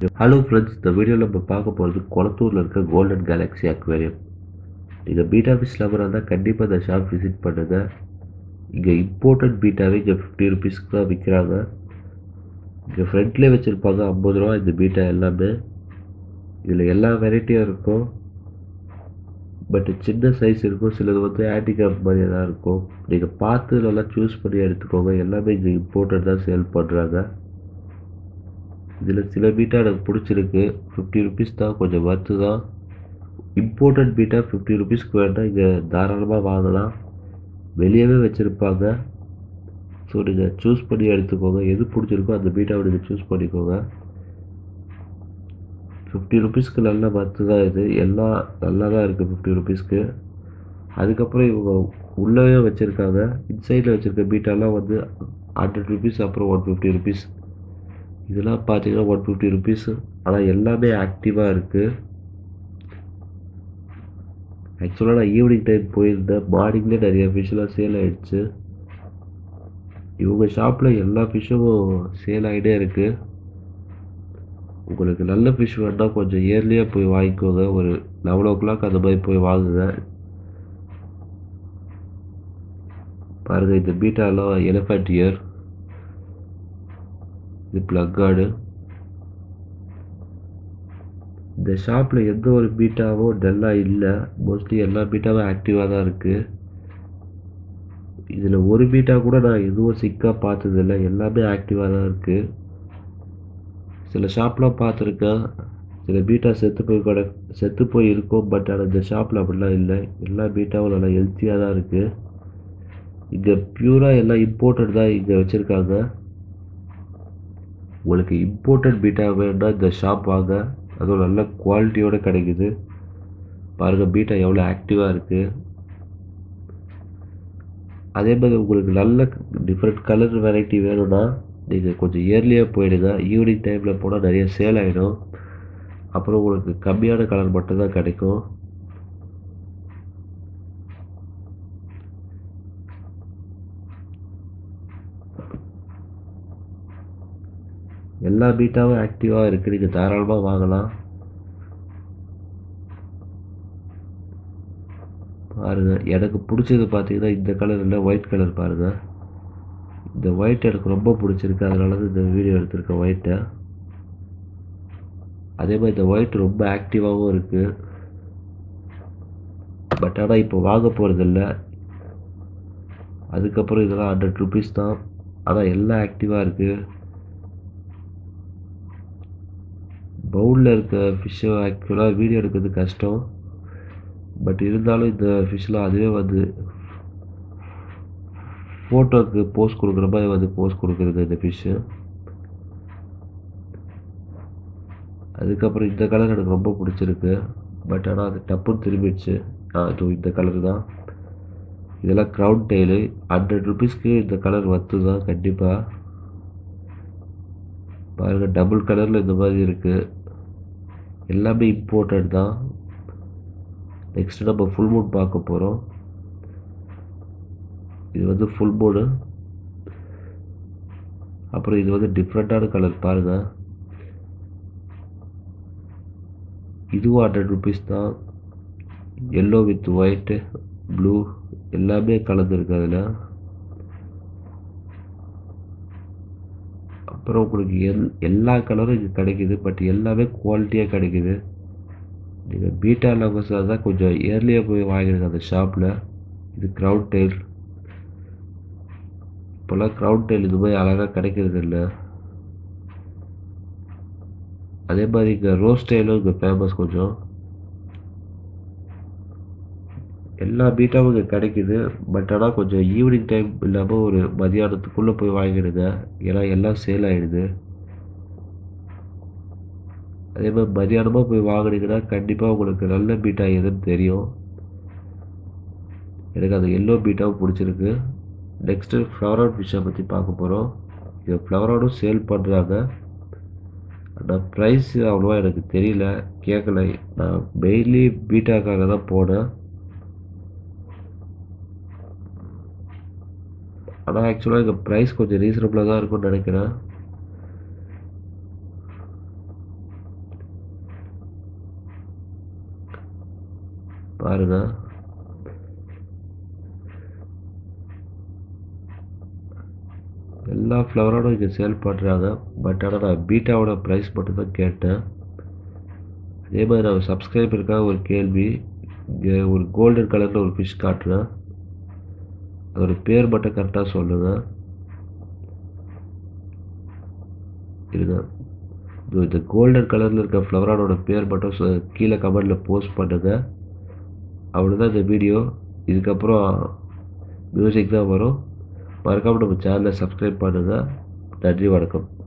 Hello friends, இந்த வீடியோவில் நம்ம பார்க்க போகிறது கொளத்தூரில் இருக்க கோல்டன் கேலக்ஸி அக்வேரியம். நீங்கள் பீட்டா ஃபிஷ் லவராக இருந்தால் கண்டிப்பாக இந்த ஷாப் விசிட் பண்ணுங்கள். இங்கே இம்போர்ட்டட் பீட்டாவே இங்கே 50 ருபீஸ்க்கு தான் விற்கிறாங்க. இங்கே ஃப்ரண்ட்லேயே வச்சுருப்பாங்க 50 ரூபா இந்த பீட்டா எல்லாமே. இதில் எல்லா வெரைட்டியும் இருக்கும். பட் சின்ன சைஸ் இருக்கும், சிலது வந்து ஹேண்டிகேப் மாதிரி தான் இருக்கும். நீங்கள் பார்த்து நல்லா சூஸ் பண்ணி எடுத்துக்கோங்க. எல்லாமே இங்கே இம்போர்ட்டட் தான் சேல் பண்ணுறாங்க. இதில் சில பீட்டா எனக்கு பிடிச்சிருக்கு. 50 ருபீஸ் தான், கொஞ்சம் ஒர்த்து தான். இம்போர்ட்டட் பீட்டா 50 ருபீஸ்க்கு வேண்டாம், இங்கே தாராளமாக வாங்கலாம். வெளியவே வச்சுருப்பாங்க. ஸோ நீங்கள் சூஸ் பண்ணி எடுத்துக்கோங்க. எது பிடிச்சிருக்கோ அந்த பீட்டாவை நீங்கள் சூஸ் பண்ணிக்கோங்க. 50 ருபீஸ்க்கு நல்ல ஒர்த்து தான் இது. எல்லாம் நல்லா தான் இருக்குது 50 ருபீஸ்க்கு. அதுக்கப்புறம் இவங்க உள்ளவே வச்சுருக்காங்க. இன்சைடில் வச்சுருக்க பீட்டாலாம் வந்து 100 ருபீஸ், அப்புறம் 150 ருபீஸ். இதெல்லாம் பார்த்தீங்கன்னா 150 ருபீஸ். ஆனால் எல்லாமே ஆக்டிவாக இருக்குது. ஆக்சுவலாக நான் ஈவினிங் டைம் போயிருந்தேன். மார்னிங்லேயே நிறைய ஃபிஷ்ஷெலாம் சேல் ஆகிடுச்சு. இவங்க ஷாப்பில் எல்லா ஃபிஷ்ஷும் சேல் ஆகிட்டே இருக்குது. உங்களுக்கு நல்ல ஃபிஷ் வேணுன்னா கொஞ்சம் இயர்லியாக போய் வாங்கிக்கோங்க. ஒரு 11 ஓ கிளாக் அந்த மாதிரி போய் வாங்குங்க. பாருங்கள், இந்த பீட்டாலாம் எலிஃபண்ட் இயர், இது பிளக்கார்டு. இந்த ஷாப்பில் எந்த ஒரு பீட்டாவும் டல்லாக இல்லை. மோஸ்ட்லி எல்லா பீட்டாவும் ஆக்டிவாக தான் இருக்குது. இதில் ஒரு பீட்டா கூட நான் எதுவும் சிக்காக பார்த்ததில்லை. எல்லாமே ஆக்டிவாக தான் இருக்குது. சில ஷாப்லாம் பார்த்துருக்கேன், சில பீட்டா செத்து போய் இருக்கும். பட் ஆனால் இந்த ஷாப்பில் அப்படிலாம் இல்லை. எல்லா பீட்டாவும் நல்லா ஹெல்த்தியாக தான் இருக்குது. இங்கே பியூராக எல்லாம் இம்போர்ட்டட் தான் இங்கே வச்சுருக்காங்க. உங்களுக்கு இம்போர்ட்டட் பீட்டா வேணுன்னா இந்த ஷாப் வாங்க. அதுவும் நல்ல குவாலிட்டியோடு கிடைக்குது. பாருங்கள் பீட்டா எவ்வளோ ஆக்டிவாக இருக்குது. அதே மாதிரி உங்களுக்கு நல்ல டிஃப்ரெண்ட் கலர் வெரைட்டி வேணும்னா நீங்கள் கொஞ்சம் இயர்லியாக போயிடுங்க. ஈவினிங் டைமில் போனால் நிறைய சேல் ஆகிடும். அப்புறம் உங்களுக்கு கம்மியான கலர் மட்டும்தான் கிடைக்கும். எல்லா பீட்டாவும் ஆக்டிவாக இருக்குது. நீங்கள் தாராளமாக வாங்கலாம். பாருங்கள், எனக்கு பிடிச்சது பார்த்தீங்கன்னா இந்த கலர் இல்லை, ஒயிட் கலர். பாருங்கள், இந்த ஒயிட் எனக்கு ரொம்ப பிடிச்சிருக்கு. அதனால தான் இந்த வீடியோ எடுத்திருக்கேன் ஒயிட்டை. அதே மாதிரி இந்த ஒயிட் ரொம்ப ஆக்டிவாகவும் இருக்குது. பட் ஆனால் இப்போ வாங்க போகிறதில்ல. அதுக்கப்புறம் இதெல்லாம் 100 ருபீஸ் தான். ஆனால் எல்லாம் ஆக்டிவாக இருக்குது. பவுலில் இருக்க ஃபிஷ்ஷை ஆக்சுவலாக வீடியோ எடுக்கிறது கஷ்டம். பட் இருந்தாலும் இந்த ஃபிஷ்லாம் அதுவே வந்து ஃபோட்டோவுக்கு போஸ் கொடுக்குற மாதிரி வந்து போஸ் கொடுக்குறது இந்த ஃபிஷ்ஷு. அதுக்கப்புறம் இந்த கலர் எனக்கு ரொம்ப பிடிச்சிருக்கு. பட் ஆனால் அது டப்புன்னு திரும்பிடுச்சு. அது இந்த கலர் தான். இதெல்லாம் க்ரௌன் டெய்லு. 100 ருபீஸ்க்கு இந்த கலர் வத்து தான் கண்டிப்பாக. பாருங்கள், டபுள் கலரில் இந்த மாதிரி இருக்குது. எல்லாமே இம்போர்ட்டட் தான். நெக்ஸ்ட்டு நம்ம ஃபுல் மூன் பார்க்க போகிறோம். இது வந்து ஃபுல் மூனு. அப்புறம் இது வந்து டிஃப்ரெண்ட்டான கலர். பாருங்கள், இதுவும் 100 ருபீஸ் தான். எல்லோ வித் ஒயிட்டு, ப்ளூ எல்லாமே கலந்துருக்கு அதில். அப்புறம் உங்களுக்கு எல்லா கலரும் இங்கே கிடைக்கிது. பட் எல்லாமே குவாலிட்டியாக கிடைக்கிது. நீங்கள் பீட்டா லவர்ஸாக தான் கொஞ்சம் இயர்லியாக போய் வாங்கிடுங்க அந்த ஷாப்பில். இது க்ரௌன் டெயில். இப்போல்லாம் க்ரௌன் டெயில் இது மாதிரி அழகாக கிடைக்கிறது இல்லை. அதே மாதிரி இங்கே ரோஸ் டெயிலும் இங்கே ஃபேமஸ் கொஞ்சம். எல்லா பீட்டாவும் இங்கே கிடைக்கிது. பட் ஆனால் கொஞ்சம் ஈவினிங் டைம் இல்லாமல் ஒரு மதியானத்துக்குள்ளே போய் வாங்கிடுங்க. ஏன்னா எல்லாம் சேல் ஆகிடுது. அதே மாதிரி மதியானமாக போய் வாங்கினீங்கன்னா கண்டிப்பாக உங்களுக்கு நல்ல பீட்டா எதுன்னு தெரியும். எனக்கு அந்த எல்லோ பீட்டாவும் பிடிச்சிருக்கு. நெக்ஸ்ட்டு ஃப்ளவரான் ஃபிஷ்ஷை பற்றி பார்க்க போகிறோம். இங்கே ஃப்ளவரானும் சேல் பண்ணுறாங்க. ஆனால் ப்ரைஸ் அவ்வளோவா எனக்கு தெரியல, கேட்கல. நான் மெயின்லி பீட்டாக்காக தான் போனேன். ஆனால் ஆக்சுவலாக இங்கே ப்ரைஸ் கொஞ்சம் ரீசனபிளாக தான் இருக்கும்னு நினைக்கிறேன். பாருங்கள். எல்லா ஃப்ளவரோடும் இங்கே சேல் பண்ணுறாங்க. பட் ஆனால் நான் பீட்டாவோட ப்ரைஸ் மட்டும்தான் கேட்டேன். அதே மாதிரி நம்ம சப்ஸ்கிரைபருக்காக ஒரு கேள்வி. இங்கே ஒரு கோல்டன் கலரில் ஒரு ஃபிஷ் காட்டுறேன். அதோட பேர் மட்டும் கரெக்டாக சொல்லுங்கள். இருங்க, இந்த கோல்டன் கலரில் இருக்க ஃப்ளவரானோட பேர் மட்டும் கீழே கமெண்டில் போஸ்ட் பண்ணுங்கள். அவ்வளோதான் இந்த வீடியோ. இதுக்கப்புறம் மியூசிக் தான் வரும். மறக்காமல் நம்ம சேனலை சப்ஸ்கிரைப் பண்ணுங்கள். நன்றி, வணக்கம்.